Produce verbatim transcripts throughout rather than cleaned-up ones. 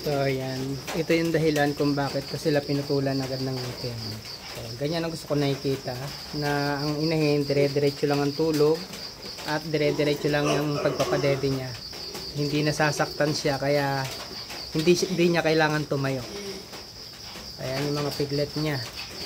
So ayan, ito yung dahilan kung bakit ko sila pinutulan agad ng ngipin. So ganyan ang gusto ko nakikita, na ang inahin dire-diretso lang ang tulog at dire-diretso lang yung pagpapadede niya. Hindi nasasaktan siya, kaya hindi, hindi niya kailangan tumayo. Ayan yung mga piglet niya.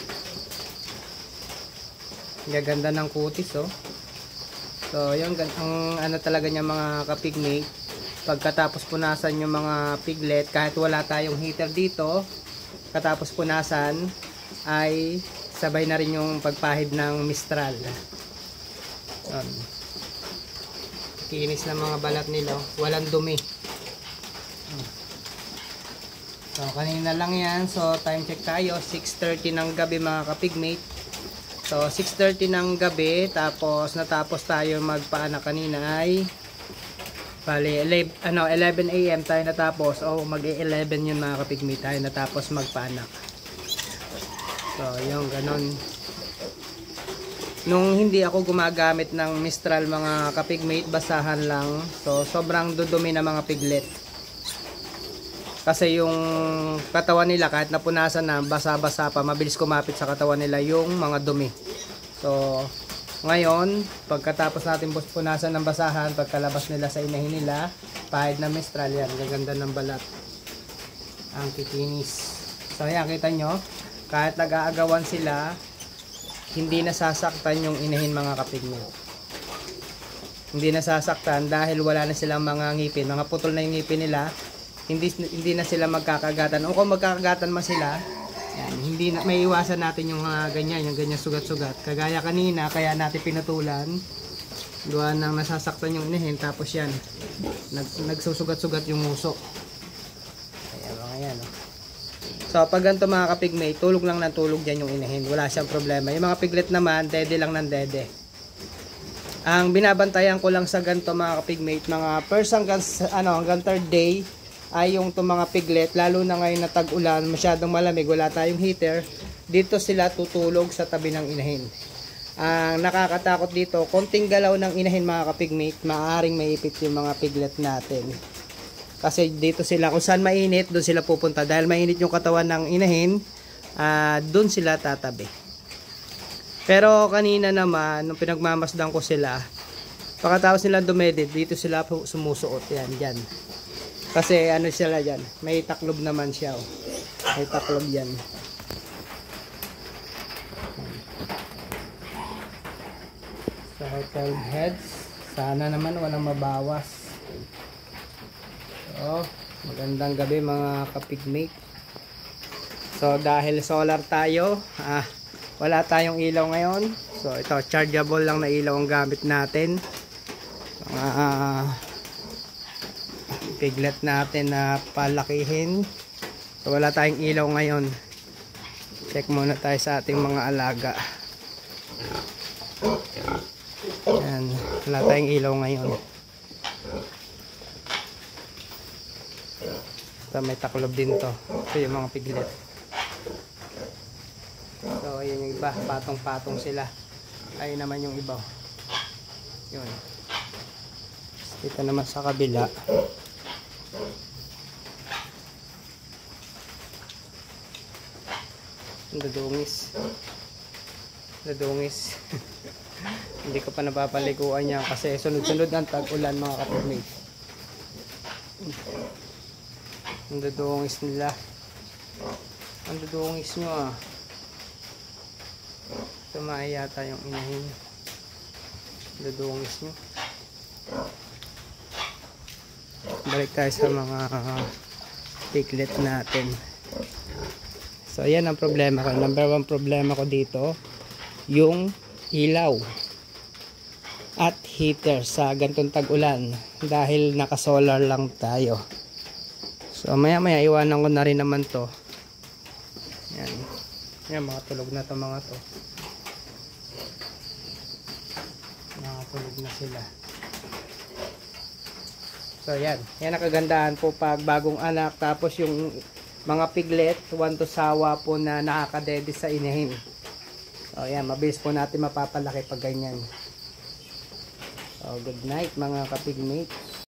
Gaganda ng kutis, oh. So yung ang ano talaga niya mga kapigmate, pagkatapos punasan yung mga piglet, kahit wala tayong heater dito, katapos punasan ay sabay na rin yung pagpahid ng Mistral. Yan. Kinis ng mga balat nila, walang dumi. So kanina lang yan. So time check tayo, six thirty ng gabi mga kapigmate. So six thirty ng gabi, tapos natapos tayo magpaanak kanina ay bali, ano, eleven A M tayo natapos. O, oh, mag-eleven yun mga kapigmate, tayo natapos magpaanak. So, yung ganon. Nung hindi ako gumagamit ng Mistral mga kapigmate, basahan lang. So, sobrang dudumi na mga piglet. Kasi yung katawan nila, kahit napunasan na, basa-basa pa, mabilis kumapit sa katawan nila yung mga dumi. So, ngayon, pagkatapos natin punasan ng basahan, pagkalabas nila sa inahin nila, pahid na Mistral yan. Gaganda ng balat. Ang kikinis. So, yan, kita nyo, kahit nag-aagawan sila, hindi nasasaktan yung inahin mga kapigmate. Hindi nasasaktan dahil wala na silang mga ngipin. Mga putol na yung ngipin nila, hindi, hindi na sila magkakagatan. O kung magkakagatan man sila, yan, hindi na, may iwasan natin yung uh, ganyan, yung ganyan sugat-sugat. Kagaya kanina, kaya natin pinutulan. Gawa nang nasasaktan yung inahin, tapos yan, nag, nagsusugat-sugat yung muso. Ayan, mga yan. Oh. So, pag ganito mga kapigmate, tulog lang ng tulog dyan yung inahin. Wala siyang problema. Yung mga piglet naman, dede lang ng dede. Ang binabantayan ko lang sa ganito mga kapigmate, mga first hanggang, ano, hanggang third day, ay yung itong mga piglet, lalo na ngayon na tag-ulan, masyadong malamig, wala tayong heater, dito sila tutulog sa tabi ng inahin. Ang uh, nakakatakot dito, konting galaw ng inahin mga kapigmate, maaaring maipit yung mga piglet natin. Kasi dito sila, kung saan mainit, doon sila pupunta. Dahil mainit yung katawan ng inahin, uh, doon sila tatabi. Pero kanina naman, nung pinagmamasdan ko sila, pagkatapos nila dumedit, dito sila sumusuot. Yan, dyan. Kasi ano sila dyan, may taklob naman siya. Oh. May taklob yan. So, twelve heads. Sana naman walang mabawas. So, magandang gabi mga kapigmate. So, dahil solar tayo, ah, wala tayong ilaw ngayon. So, ito, chargeable lang na ilaw ang gamit natin. Ah... Uh, piglet natin na palakihin. So wala tayong ilaw ngayon. Check muna tayo sa ating mga alaga. Yan, wala tayong ilaw ngayon. So may taklob din to. Ito yung mga piglet. So ayun yung iba, patong-patong sila. Ayun naman yung iba. Yun. Dito naman sa kabila. Dadungis. Dadungis. Hindi ko pa napapaliguan yan kasi sunod-sunod ang tag-ulan mga kapigmate. Ang dadungis nila. Ang dadungis nyo ah. Tumaya yata yung inahin. Dadungis nyo. Balik tayo sa mga uh, piglet natin. So ayan ang problema ko. Number one problema ko dito, yung ilaw at heater sa gantong tag-ulan dahil naka-solar lang tayo. So maya maya iwanan ko na rin naman to. Yan. Yan, mga tulog na to mga to. Mga tulog na sila. So yan, yan ang kagandahan po pag bagong anak, tapos yung mga piglet, one to sawa po na nakakadede sa inahin. So yan, mabilis po natin mapapalaki pag ganyan. So good night mga kapigmate.